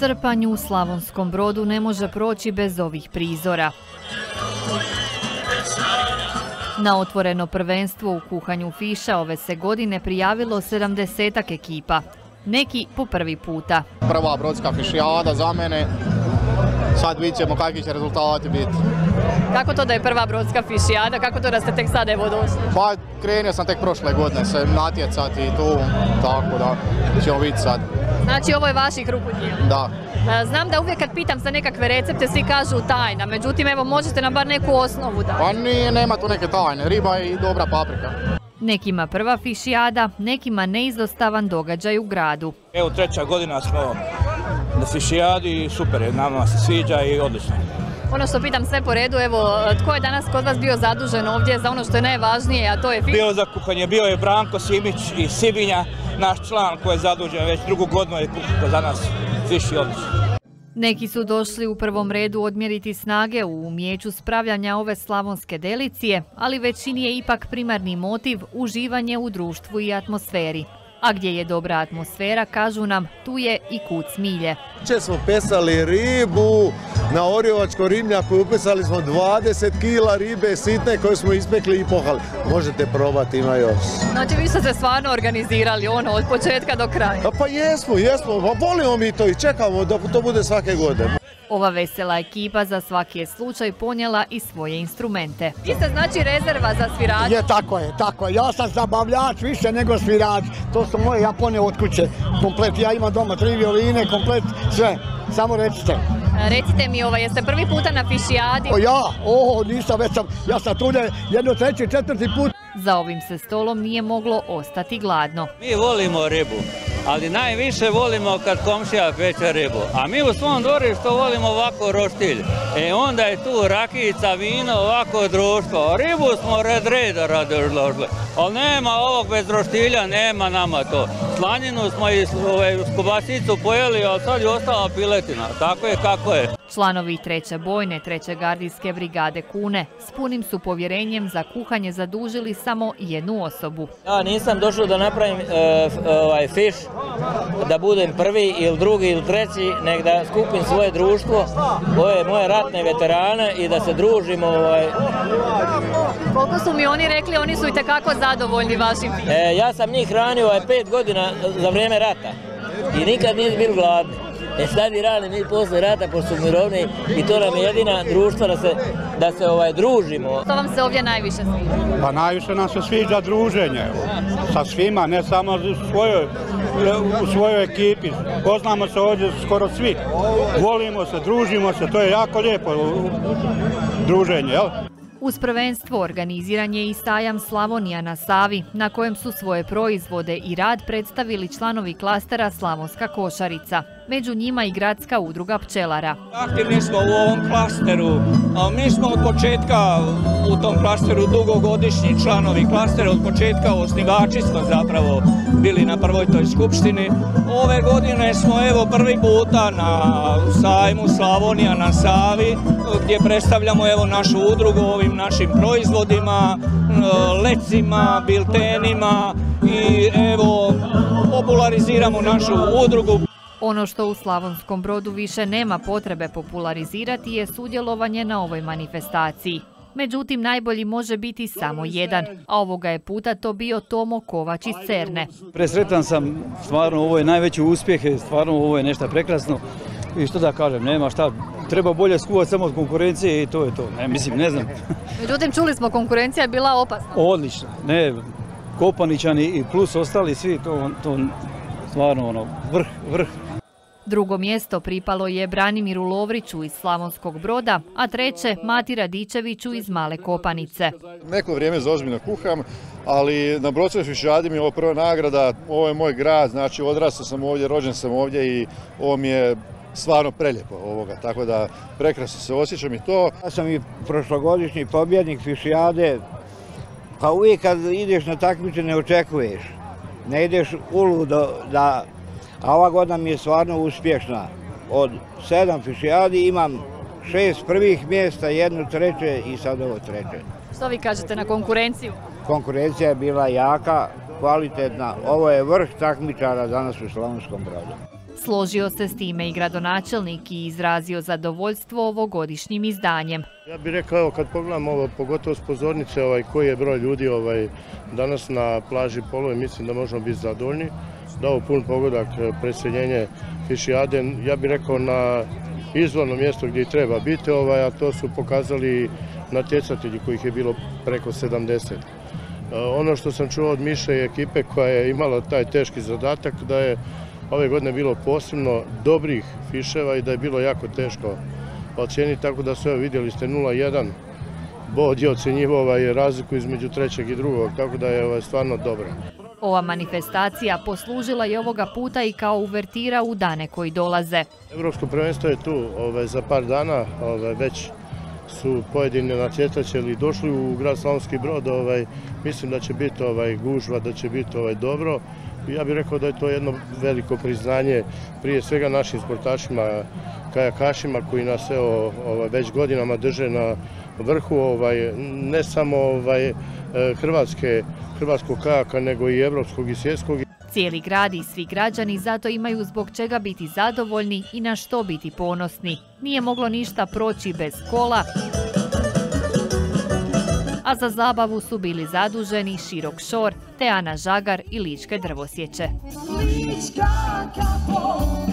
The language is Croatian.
Srpanj u Slavonskom Brodu ne može proći bez ovih prizora. Na otvoreno prvenstvo u kuhanju fiša ove se godine prijavilo 70-ak ekipa, neki po prvi puta. Prva brodska fišijada za mene, sad vidjet ćemo kakvi će rezultati biti. Kako to da je prva brodska fišijada, kako to da ste tek sad evo došli? Pa krenio sam tek prošle godine se natjecati i tu, tako da ćemo vidjeti sad. Znači ovo je vaših ruku djela? Da. Znam da uvijek kad pitam za nekakve recepte svi kažu tajna, međutim evo možete nam bar neku osnovu dati. Pa nema tu neke tajne, riba i dobra paprika. Nekima prva fišijada, nekima neizostavan događaj u gradu. Evo 3. godina smo na fišijadi i super je, nama se sviđa i odlično. Ono što pitam sve po redu, evo tko je danas kod vas bio zadužen ovdje za ono što je najvažnije, a to je fiš? Bio za kuhanje, bio je Branko Simić iz Sibinja, naš član koji je zadužen već 2. godinu je kuhao za nas fiš i odlično. Neki su došli u prvom redu odmjeriti snage u umijeću spravljanja ove slavonske delicije, ali većini je ipak primarni motiv uživanje u društvu i atmosferi. A gdje je dobra atmosfera, kažu nam, tu je i kuc milje. Jučer smo pesali ribu na Orjevačkom ribnjaku, upesali smo 20 kila ribe sitne koje smo ispekli i pohali. Možete probati, ima još. Znači vi ste se stvarno organizirali od početka do kraja. Pa jesmo, pa volimo mi to i čekamo da to bude svake godine. Ova vesela ekipa za svaki je slučaj ponijela i svoje instrumente. Vi ste znači rezerva za svirače? Tako je. Ja sam zabavljač više nego svirač. To su moje Japone od kuće. Komplet, ja imam doma 3 violine, komplet, sve. Samo recite. Recite mi, jeste prvi puta na fišijadi? Nisam, ja sam tu 1., 3., 4. put. Za ovim se stolom nije moglo ostati gladno. Mi volimo ribu, ali najviše volimo kad komšija peče ribu. A mi u svom dvorištu volimo ovako roštilj. Onda je tu rakijica, vino, ovako društvo. Ribu smo reda razložili. Ali nema ovog bez roštilja, nema nama to. Slaninu smo i kobasicu pojeli, ali sad je ostala piletina. Tako je kako je. Članovi 3. bojne 3. gardijske brigade Kune s punim su povjerenjem za kuhanje zadužili samo jednu osobu. Ja nisam došao da napravim fiš, da budem prvi ili drugi ili treći, nego da skupim svoje društvo, ove moje ratne veterane i da se družimo. Koliko su mi oni rekli, oni su itekako zadovoljni vašim fišom. Ja sam njih hranio 5 godina za vrijeme rata i nikad nisu bili gladni. Sad i rani mi posle rata, pošto su mirovni i to nam je jedina društva da se družimo. Što vam se ovdje najviše sviđa? Pa najviše nam se sviđa druženje sa svima, ne samo u svojoj ekipi. Poznamo se ovdje skoro svi. Volimo se, družimo se, to je jako lijepo druženje, jel? Uz prvenstvo organiziran je i sajam Slavonija na Savi, na kojem su svoje proizvode i rad predstavili članovi klastera Slavonska košarica. Među njima i gradska udruga pčelara. Aktivni smo u ovom klasteru, a mi smo od početka u tom klasteru dugogodišnji članovi klastera, od početka osnivači smo zapravo bili na prvoj toj skupštini. Ove godine smo prvi puta na sajmu Slavonija na Savi, gdje predstavljamo našu udrugu ovim našim proizvodima, lecima, biltenima i populariziramo našu udrugu. Ono što u Slavonskom Brodu više nema potrebe popularizirati je sudjelovanje na ovoj manifestaciji. Međutim, najbolji može biti samo jedan, a ovoga je puta to bio Tomo Kovač iz Cerne. Presretan sam, stvarno ovo je najveći uspjeh, stvarno ovo je nešto prekrasno i što da kažem, nema šta, treba bolje skuvati samo od konkurencije i to je to, ne znam. Međutim, čuli smo, konkurencija je bila opasna. Odlično, Kopaničani i plus ostali svi, to stvarno vrh. Drugo mjesto pripalo je Branimiru Lovriću iz Slavonskog Broda, a 3. Mati Radičeviću iz Male Kopanice. Neko vrijeme zaozbiljno kuham, ali na Brodskoj fišijadi mi je ovo prva nagrada, ovo je moj grad, znači odrastao sam ovdje, rođen sam ovdje i ovo mi je stvarno prelijepo ovoga, tako da prekrasno se osjećam i to. Ja sam i prošlogodišnji pobjednik fišijade, pa uvijek kad ideš na takmičenje ne očekuješ, ne ideš uludo da... A ova godina mi je stvarno uspješna. Od 7 fišijadi imam 6 prvih mjesta, 1 treće i sad ovo 3. Što vi kažete na konkurenciju? Konkurencija je bila jaka, kvalitetna. Ovo je vrh takmičara danas u Slavonskom Brodu. Složio se s time i gradonačelnik i izrazio zadovoljstvo ovogodišnjim izdanjem. Ja bih rekao, evo, kad pogledam ovo, pogotovo s pozornice, koji je broj ljudi danas na plaži Polove, mislim da možemo biti zadovoljni. Dao pun pogodak preseljenje Fišijade, ja bih rekao na izvorno mjesto gdje treba biti, a to su pokazali natjecatelji kojih je bilo preko 70. Ono što sam čuo od Miše i ekipe koja je imala taj teški zadatak, da je ove godine bilo posebno dobrih fiševa i da je bilo jako teško ocijeniti, tako da sve vidjeli ste 0,1 bod je ocjenjivao razliku između trećeg i drugog, tako da je stvarno dobro. Ova manifestacija poslužila je ovoga puta i kao uvertira u dane koji dolaze. Evropsko prvenstvo je tu za par dana, već su pojedini natjecatelji došli u grad Slavonski Brod, mislim da će biti gužva, da će biti dobro. Ja bih rekao da je to jedno veliko priznanje prije svega našim sportašima, kajakašima koji nas već godinama drže na vrhu, ne samo hrvatskog kajaka, nego i evropskog i svjetskog. Cijeli grad i svi građani zato imaju zbog čega biti zadovoljni i na što biti ponosni. Nije moglo ništa proći bez kola, a za zabavu su bili zaduženi Širok Šor te Ana Žagar i Ličke drvosječe.